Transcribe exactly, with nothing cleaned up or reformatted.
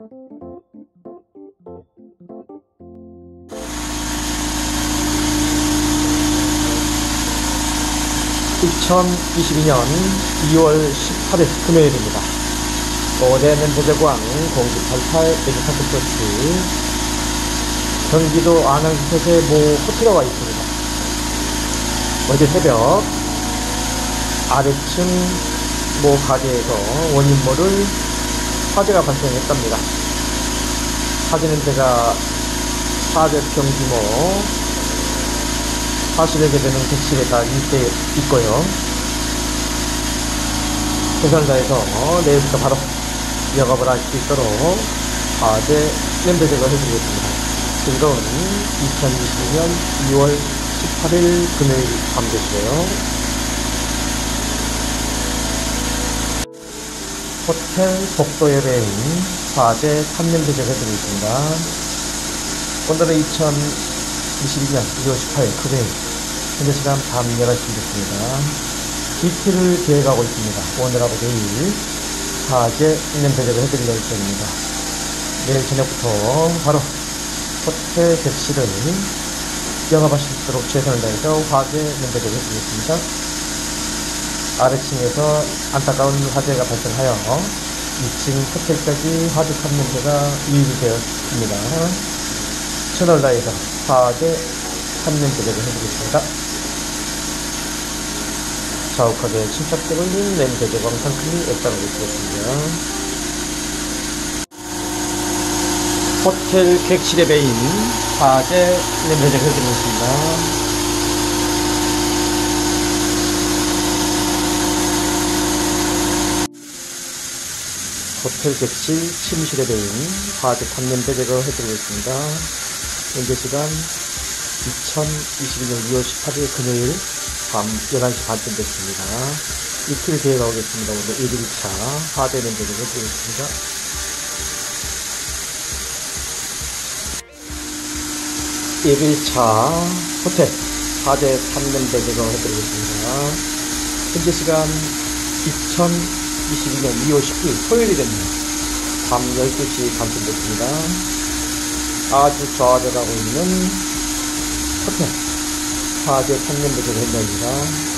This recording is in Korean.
이천이십이년 이월 십팔일 금요일입니다. 어제 면세대구항 공구팔팔 에듀파크서치 경기도 안양주택의 모 호텔에 와 있습니다. 어제 새벽 아래층 모 가게에서 원인 모를 화재가 발생했답니다. 화재는 제가 사백 평 규모 사십여 개 되는 객실에 다 일대 있고요. 최선을 다해서 내일부터 바로 영업을 할 수 있도록 화재 면세 제거를 해드리겠습니다. 즐거운 이천이십이년 이월 십팔일 금요일 밤 되시고요. 호텔 복도에 대인 화재 삼 년 제거를 해드리겠습니다. 오늘은 이천이십이년 이월 십팔일 금요일 현재 시간 밤 열한 시 됐습니다. 이틀을 계획하고 있습니다. 오늘하고 내일 화재 면세제를 해드릴 예정입니다. 내일 저녁부터 바로 호텔 객실을 영업하실 수 있도록 최선을 다해서 화재 면세제를 해드리겠습니다. 아래층에서 안타까운 화재가 발생하여 이층 호텔까지 화재 탐면제가 유입이 되었습니다. 최선을 다해서 화재 탐면제를 해드리겠습니다. 자욱하게 침착되고 있는 냄새 제거 상품이 액자로 되겠습니다. 호텔 객실에 베인 화재 냄새 제거 해드리겠습니다. 호텔 객실 침실에 베인 화재 탐냄새 제거 해드리겠습니다. 현재 시간 이천이십이년 이월 십팔일 금요일 밤 열한 시 반쯤 됐습니다. 이틀 계획하고 있습니다. 오늘 일 일차 화재 면제를 해드리겠습니다. 일 일차 호텔 화재 탐냄새 제거 해드리겠습니다. 현재 시간 이천이십이년 이월 십구일 토요일이 됩니다. 밤 열두 시 반쯤 됐습니다. 아주 좌절하고 있는 호텔 화재 탐냄새 제거 현장입니다.